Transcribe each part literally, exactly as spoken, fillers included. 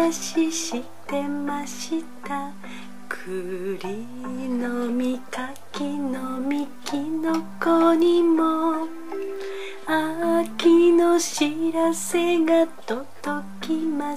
話してました。栗の実柿の実きのこにも秋の知らせが届きます。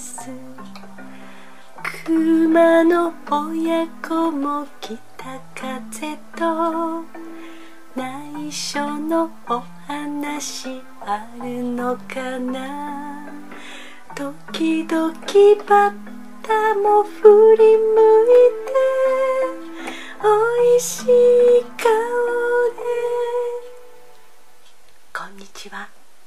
熊の親子も北風と内緒のお話あるのかな。時々バッタも振り向いておいしい顔で。こんにちは。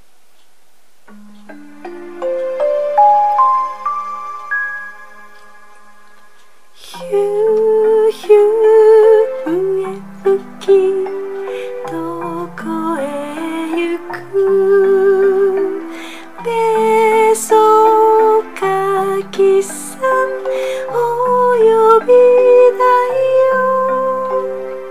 ヒューヒュー笛吹きどこへ行く。べそかきさんお呼びだよ。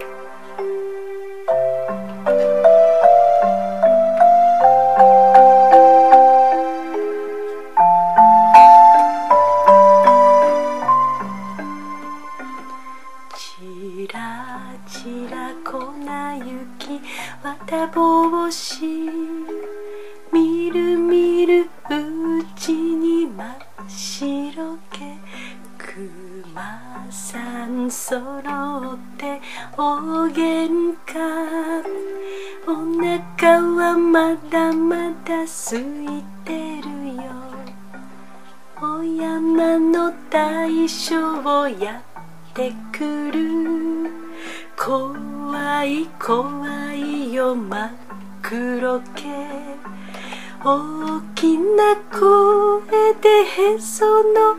ちらちら粉雪綿帽子みるみるうちに真っ白け。熊さんそろって大喧嘩。お腹はまだまだ空いてるよ。お山の大将やってくる。怖い怖いよ真っ黒け。大きな声でへその上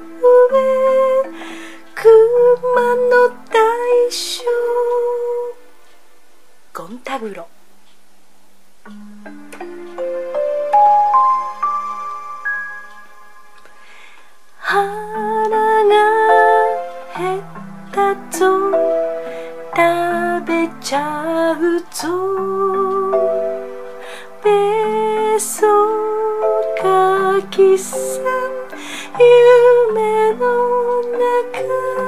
熊の大将ゴンタグロ。腹が減ったぞ食べちゃうぞ。べそかきさん夢の中。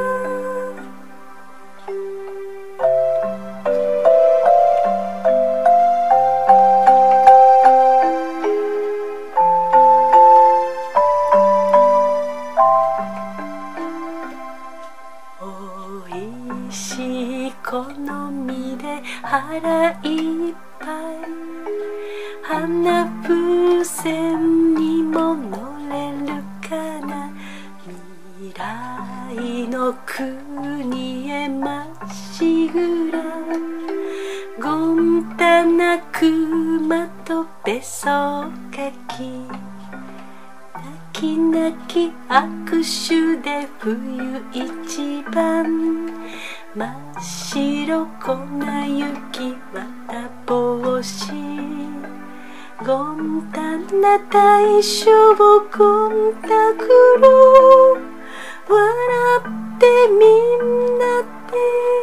おいしい好みで腹いっぱい。花風船にも乗れるかな。未来の国へまっしぐら。ゴンタな熊とべそかき泣き泣き握手で冬一番。真っ白粉雪綿帽子ゴンタな大将ゴンタグロ。笑ってみんなで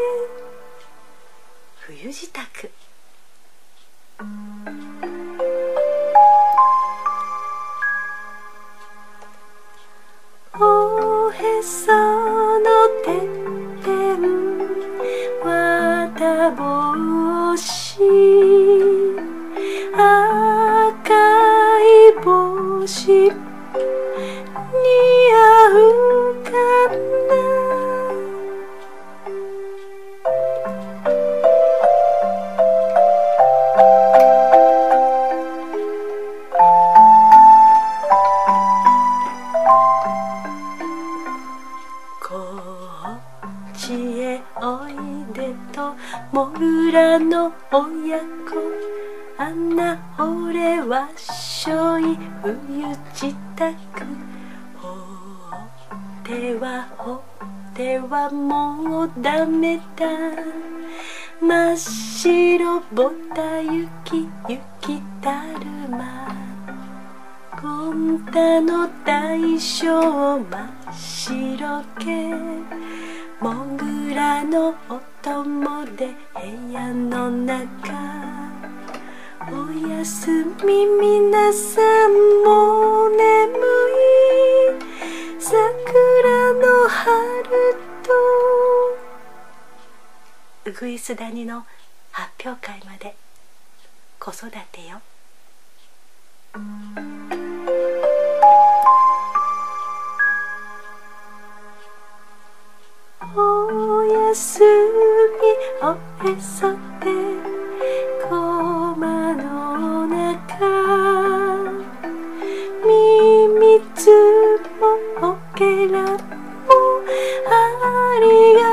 冬支度。おへそのてっぺん綿帽子赤い帽子似合うかな。こっちへおいでとモグラの親子。あんな俺はしょい冬支度。ほってはほってはもうダメだ。真っ白ぼた雪雪だるま。ゴンタの大将真っ白け。モグラのお供で部屋の中。おやすみ皆さんもう眠い。桜うぐいす谷の発表会まで子育てよ。おやすみおへそでこまの中、みみずもおけらもありが